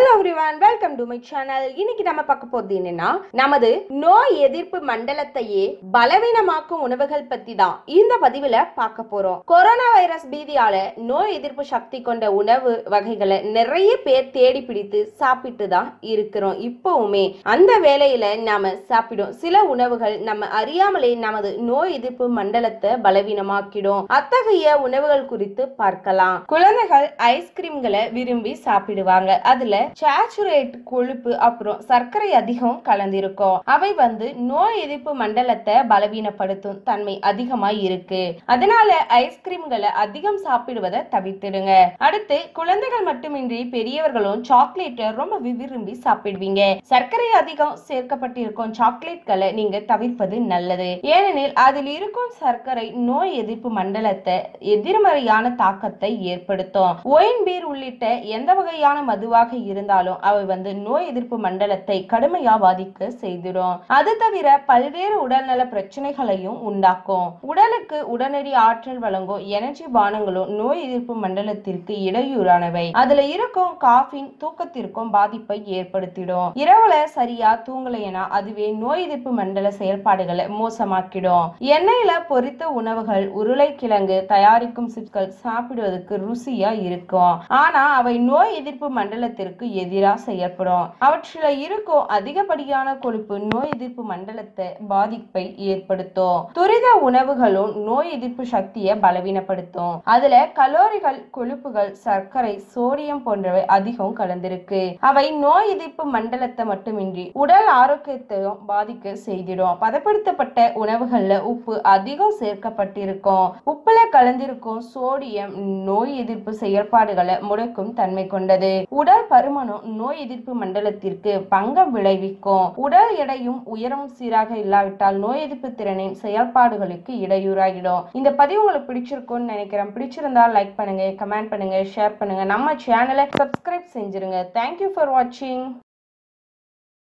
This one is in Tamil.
Hello everyone, welcome to my channel. இன்னைக்கு நம்ம பார்க்க போறது என்னன்னா நமது நோய் எதிர்ப்பு மண்டலத்தையே பலவீனமாக்கும் உணவுகள் பத்தி தான் இந்த பதிவுல பார்க்க போறோம். கொரோனா வைரஸ் பீதியால நோய் எதிர்ப்பு சக்தி கொண்ட உணவு வகைகளை நிறைய பேர் தேடி பிடித்து சாப்பிட்டு தான் இருக்கிறோம். இப்பவுமே அந்த வேளையில நாம சாப்பிடும் சில உணவுகள் நம்ம அறியாமலே நமது நோய் எதிர்ப்பு மண்டலத்தை பலவீனமாக்கிடும். அத்தகைய உணவுகள் குறித்து பார்க்கலாம். குழந்தைகள் ஐஸ்கிரீம்களை விரும்பி சாப்பிடுவாங்க. அதுல சாச்சுரேட் கொழுப்பு அப்புறம் சர்க்கரை அதிகம் கலந்திருக்கும். அவை நோய் எதிர்ப்பு மண்டலத்தை பலவீனப்படுத்தும் தன்மை அதிகமாய் இருக்கு. அதனால ஐஸ்கிரீம்களை அதிகம் சாப்பிடுவதை தவிர்த்திடுங்க. அடுத்து குழந்தைகள் மட்டுமின்றி பெரியவர்களும் சாக்லேட்டை ரொம்ப விரும்பி சாப்பிடுவீங்க. சர்க்கரை அதிகம் சேர்க்கப்பட்டிருக்கும் சாக்லேட்களை நீங்க தவிர்ப்பது நல்லது. ஏனெனில் அதில் இருக்கும் சர்க்கரை நோய் எதிர்ப்பு மண்டலத்தை எதிர்மறையான தாக்கத்தை ஏற்படுத்தும். ஒயின் பீர் உள்ளிட்ட எந்த வகையான மதுவாக இருந்தாலும் அவை நோய் எதிர்ப்பு மண்டலத்தை கடுமையா பாதிக்க செய்திடும். அது தவிர பல்வேறு உடல்நல பிரச்சனைகளையும் உண்டாக்கும். உடலுக்கு உடனடி ஆற்றல் வழங்கும் எனர்ஜி பானங்களும் நோய் எதிர்ப்பு மண்டலத்திற்கு இடையூறானவை. அதுல இருக்கும் காஃபின் தூக்கத்திற்கும் பாதிப்பை ஏற்படுத்திடும். இரவுல சரியா தூங்கலைன்னா அதுவே நோய் எதிர்ப்பு மண்டல செயல்பாடுகளை மோசமாக்கிடும். எண்ணெயில பொரித்த உணவுகள், உருளைக்கிழங்கு தயாரிக்கும் சிப்ஸ்கள் சாப்பிடுவதற்கு ருசியா இருக்கும். ஆனா அவை நோய் எதிர்ப்பு மண்டலத்திற்கு எதிராக செயல்படும். அவற்றில இருக்கும் அதிகப்படியான கொழுப்பு நோய் எதிர்ப்பு மண்டலத்தை பாதிப்பை ஏற்படுத்தும். துரித உணவுகளும் நோய் எதிர்ப்பு சக்தியை பலவீனப்படுத்தும். அதுல கலோரிகள், கொழுப்புகள், சர்க்கரை, சோடியம் போன்றவை அதிகம் கலந்திருக்கு. அவை நோய் எதிர்ப்பு மண்டலத்தை மட்டுமின்றி உடல் ஆரோக்கியத்தையும் பாதிக்க செய்திடும். பதப்படுத்தப்பட்ட உணவுகள்ல உப்பு அதிகம் சேர்க்கப்பட்டிருக்கும். உப்புல கலந்திருக்கும் சோடியம் நோய் எதிர்ப்பு செயல்பாடுகளை முடக்கும் தன்மை கொண்டது. உடல் பருமனும் நோய் எதிர்ப்பு மண்டலத்திற்கு பங்கம் விளைவிக்கும். உடல் எடையும் உயரமும் சீராக இல்லாவிட்டால் நோய் எதிர்ப்பு திறனின் செயல்பாடுகளுக்கு இடையூறாகிடும். இந்த பதிவு உங்களுக்கு பிடிச்சிருக்கும்னு நினைக்கிறேன். பிடிச்சிருந்தா லைக் பண்ணுங்க, கமெண்ட் பண்ணுங்க, ஷேர் பண்ணுங்க. நம்ம சேனலை சப்ஸ்கிரைப் செஞ்சிருங்க. தேங்க்யூ ஃபார் வாட்சிங்.